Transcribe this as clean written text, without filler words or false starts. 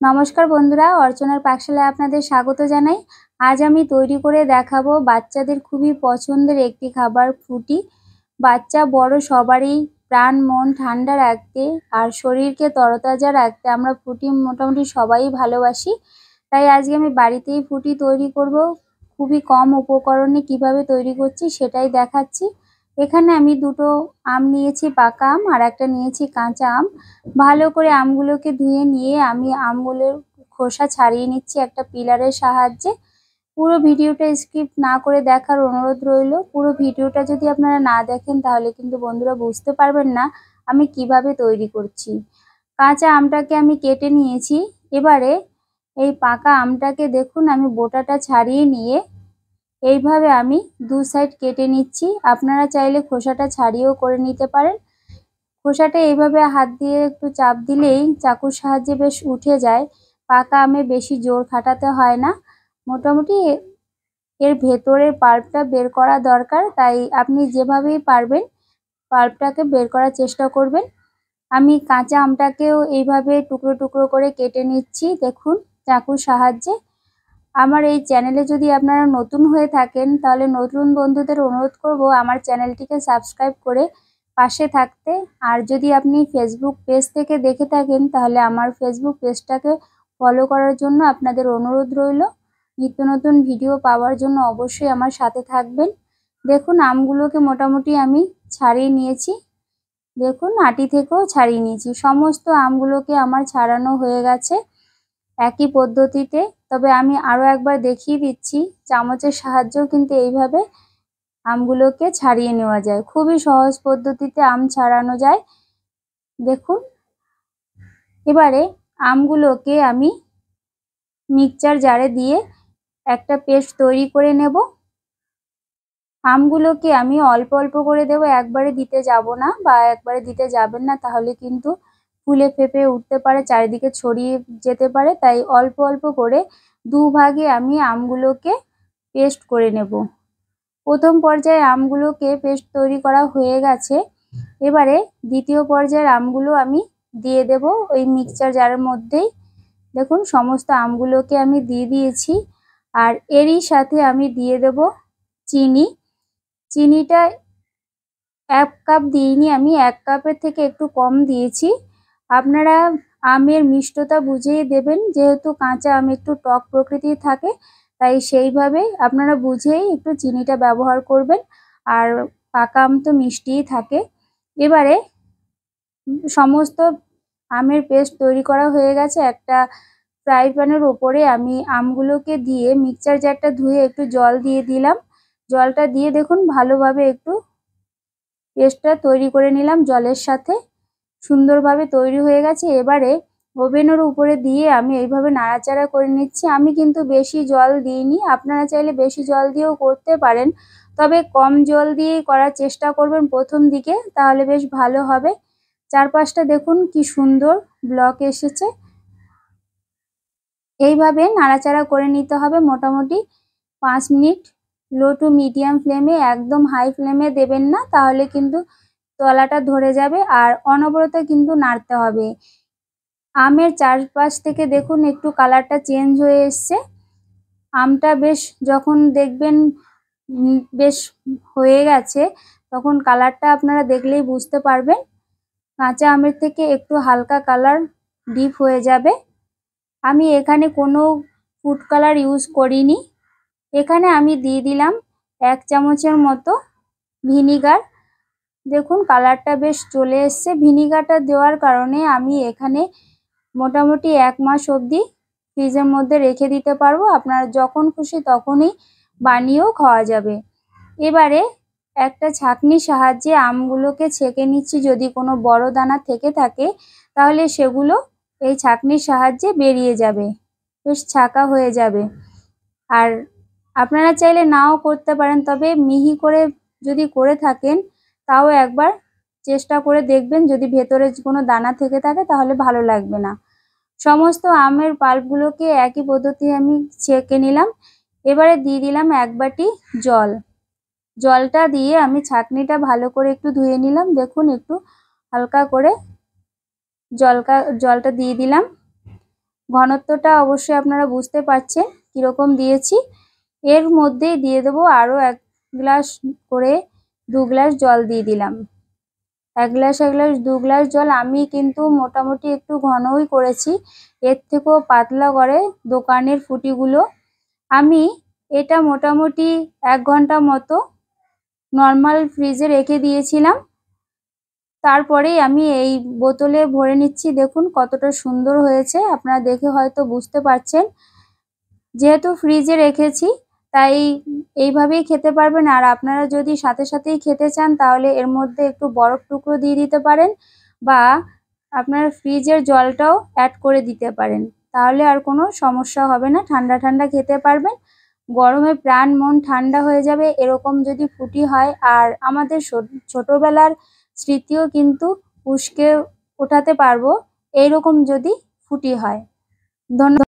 নমস্কার বন্ধুরা, অর্চনার পাকশালায় আপনাদের স্বাগত জানাই। আজ আমি তৈরি করে দেখাবো বাচ্চাদের খুবই পছন্দের একটি খাবার ফ্রুটি। বাচ্চা বড় সবারই প্রাণ মন ঠান্ডা রাখতে আর শরীরকে তরতাজা রাখতে আমরা ফ্রুটি মোটামুটি সবাই ভালোবাসি। তাই আজকে আমি বাড়িতেই ফ্রুটি তৈরি করব। খুবই কম উপকরণে কিভাবে তৈরি করছি সেটাই দেখাচ্ছি। এখানে আমি দুটো আম নিয়েছি, পাকা আম, আর একটা নিয়েছি কাঁচা আম। ভালো করে আমগুলোকে ধুয়ে নিয়ে আমি আমগুলোর খোসা ছাড়িয়ে নিচ্ছি একটা পিলারের সাহায্যে। পুরো ভিডিওটা স্কিপ না করে দেখার অনুরোধ রইল। পুরো ভিডিওটা যদি আপনারা না দেখেন তাহলে কিন্তু বন্ধুরা বুঝতে পারবেন না আমি কিভাবে তৈরি করছি। কাঁচা আমটাকে আমি কেটে নিয়েছি। এবারে এই পাকা আমটাকে দেখুন আমি বোটাটা ছাড়িয়ে নিয়ে এইভাবে আমি দু সাইড কেটে নিচ্ছি। আপনারা চাইলে খোসাটা ছাড়িয়েও করে নিতে পারেন। খোসাটা এইভাবে হাত দিয়ে একটু চাপ দিলেই চাকুর সাহায্যে বেশ উঠে যায়। পাকা আমে বেশি জোর খাটাতে হয় না। মোটামুটি এর ভেতরের পাল্পটা বের করা দরকার, তাই আপনি যেভাবেই পারবেন পাল্পটাকে বের করার চেষ্টা করবেন। আমি কাঁচা আমটাকেও এইভাবে টুকরো টুকরো করে কেটে নিচ্ছি দেখুন চাকুর সাহায্যে। আমার এই চ্যানেলে যদি আপনারা নতুন হয়ে থাকেন তাহলে নতুন বন্ধুদের অনুরোধ করব আমার চ্যানেলটিকে সাবস্ক্রাইব করে পাশে থাকতে। আর যদি আপনি ফেসবুক পেজ থেকে দেখে থাকেন তাহলে আমার ফেসবুক পেজটাকে ফলো করার জন্য আপনাদের অনুরোধ রইল। নিত্য নতুন ভিডিও পাওয়ার জন্য অবশ্যই আমার সাথে থাকবেন। দেখুন আমগুলোকে মোটামুটি আমি ছাড়িয়ে নিয়েছি। দেখুন আটি থেকেও ছাড়িয়ে নিয়েছি। সমস্ত আমগুলোকে আমার ছাড়ানো হয়ে গেছে একই পদ্ধতিতে। তবে আমি আরও একবার দেখিয়ে দিচ্ছি, চামচের সাহায্যেও কিন্তু এইভাবে আমগুলোকে ছাড়িয়ে নেওয়া যায়। খুবই সহজ পদ্ধতিতে আম ছাড়ানো যায় দেখুন। এবারে আমগুলোকে আমি মিক্সচার জারে দিয়ে একটা পেস্ট তৈরি করে নেব। আমগুলোকে আমি অল্প অল্প করে দেবো, একবারে দিতে যাব না বা একবারে দিতে যাবেন না, তাহলে কিন্তু ফুলে ফেঁপে উঠতে পারে, চারিদিকে ছড়িয়ে যেতে পারে। তাই অল্প অল্প করে দুভাগে আমি আমগুলোকে পেস্ট করে নেব। প্রথম পর্যায়ে আমগুলোকে পেস্ট তৈরি করা হয়ে গেছে। এবারে দ্বিতীয় পর্যায়ের আমগুলো আমি দিয়ে দেব ওই মিক্সচার জারের মধ্যেই। দেখুন সমস্ত আমগুলোকে আমি দিয়ে দিয়েছি। আর এরই সাথে আমি দিয়ে দেব চিনি। চিনিটা 1 কাপ দিইনি, আমি 1 কাপের থেকে একটু কম দিয়েছি। আপনারা আমের মিষ্টতা বুঝেই দেবেন, যেহেতু কাঁচা আম একটু টক প্রকৃতির থাকে, তাই সেইভাবে আপনারা বুঝেই একটু চিনিটা ব্যবহার করবেন। আর পাকা আম তো মিষ্টিই থাকে। এবারে সমস্ত আমের পেস্ট তৈরি করা হয়ে গেছে। একটা ফ্রাই প্যানের ওপরে আমি আমগুলোকে দিয়ে মিক্সচার জারটা ধুয়ে একটু জল দিয়ে দিলাম। জলটা দিয়ে দেখুন ভালোভাবে একটু পেস্টটা তৈরি করে নিলাম জলের সাথে। সুন্দরভাবে তৈরি হয়ে গেছে। এবারে ওভেনের উপরে দিয়ে আমি এইভাবে নাড়াচাড়া করে নিচ্ছি। আমি কিন্তু বেশি জল দিইনি, আপনারা চাইলে বেশি জল দিয়েও করতে পারেন, তবে কম জল দিয়ে করার চেষ্টা করবেন প্রথম দিকে, তাহলে বেশ ভালো হবে। চারপাশটা দেখুন কি সুন্দর ব্লক এসেছে। এইভাবে নাড়াচাড়া করে নিতে হবে মোটামুটি 5 মিনিট। লো টু মিডিয়াম ফ্লেমে, একদম হাই ফ্লেমে দেবেন না, তাহলে কিন্তু তলাটা ধরে যাবে। আর অনবরত কিন্তু নাড়তে হবে। আমের চারপাশ থেকে দেখুন একটু কালারটা চেঞ্জ হয়ে এসছে। আমটা বেশ যখন দেখবেন বেশ হয়ে গেছে, তখন কালারটা আপনারা দেখলেই বুঝতে পারবেন। কাঁচা আমের থেকে একটু হালকা কালার ডিপ হয়ে যাবে। আমি এখানে কোনো ফুড কালার ইউজ করিনি। এখানে আমি দিয়ে দিলাম 1 চামচের মতো ভিনিগার। দেখুন কালারটা বেশ চলে এসছে। ভিনিগারটা দেওয়ার কারণে আমি এখানে মোটামুটি 1 মাস অবধি ফ্রিজের মধ্যে রেখে দিতে পারবো। আপনারা যখন খুশি তখনই বানিয়েও খাওয়া যাবে। এবারে একটা ছাঁকনির সাহায্যে আমগুলোকে ছেঁকে নিচ্ছি। যদি কোনো বড় দানা থেকে থাকে তাহলে সেগুলো এই ছাঁকনির সাহায্যে বেরিয়ে যাবে, বেশ ছাঁকা হয়ে যাবে। আর আপনারা চাইলে নাও করতে পারেন, তবে মিহি করে যদি করে থাকেন তাও একবার চেষ্টা করে দেখবেন। যদি ভেতরে কোনো দানা থেকে থাকে তাহলে ভালো লাগবে না। সমস্ত আমের পাল্পগুলোকে একই পদ্ধতি আমি ছেঁকে নিলাম। এবারে দিয়ে দিলাম 1 বাটি জল। জলটা দিয়ে আমি ছাঁকনিটা ভালো করে একটু ধুয়ে নিলাম। দেখুন একটু হালকা করে জলটা দিয়ে দিলাম। ঘনত্বটা অবশ্যই আপনারা বুঝতে পারছেন কীরকম দিয়েছি। এর মধ্যেই দিয়ে দেবো আরও 1 গ্লাস করে 2 গ্লাস জল দিয়ে দিলাম। 1 গ্লাস 2 গ্লাস জল আমি কিন্তু মোটামুটি একটু ঘনই করেছি, এর থেকেও পাতলা করে দোকানের ফুটিগুলো। আমি এটা মোটামুটি 1 ঘন্টা মতো নর্মাল ফ্রিজে রেখে দিয়েছিলাম। তারপরেই আমি এই বোতলে ভরে নিচ্ছি। দেখুন কতটা সুন্দর হয়েছে, আপনারা দেখে হয়তো বুঝতে পারছেন। যেহেতু ফ্রিজে রেখেছি তাই এইভাবেই খেতে পারবেন। আর আপনারা যদি সাথে সাথেই খেতে চান তাহলে এর মধ্যে একটু বরফ টুকরো দিয়ে দিতে পারেন, বা আপনারা ফ্রিজের জলটাও অ্যাড করে দিতে পারেন, তাহলে আর কোনো সমস্যা হবে না, ঠান্ডা ঠান্ডা খেতে পারবেন। গরমে প্রাণ মন ঠান্ডা হয়ে যাবে এরকম যদি ফুটি হয়। আর আমাদের ছোটোবেলার স্মৃতিও কিন্তু উস্কে ওঠাতে পারবো এইরকম যদি ফুটি হয়। ধন্যবাদ।